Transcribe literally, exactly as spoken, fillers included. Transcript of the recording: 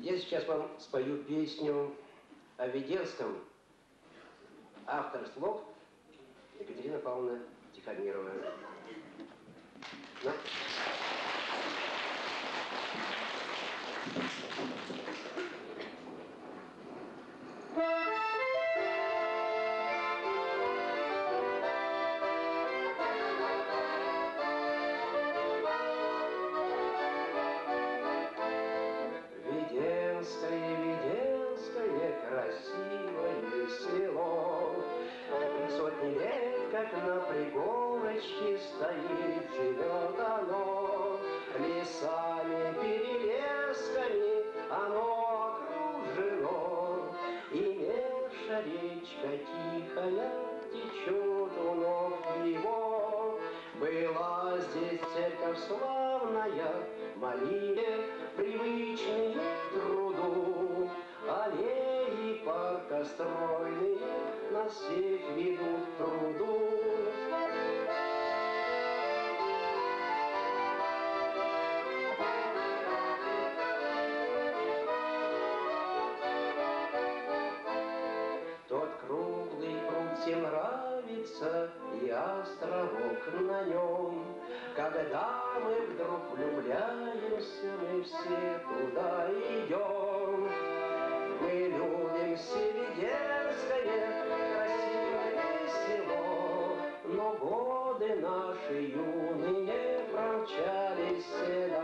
Я сейчас вам спою песню о Веденском. Автор слов Екатерина Павловна Тихомирова. Ну. Веденское, Веденское, красивое село, сотни лет, как на пригорочке стоит, живет оно. Лесами, перелесками оно окружено, и межа речка тихая течет у ног его. Была здесь церковь славная, молитве привычные к труду, аллеи парка стройные нас всех ведут к труду. Тот круглый пруд всем нравится, и островок на нем. Когда мы вдруг влюбляемся, мы все туда идем. Мы любим Селидерское, красивое село, но годы наши юные промчались все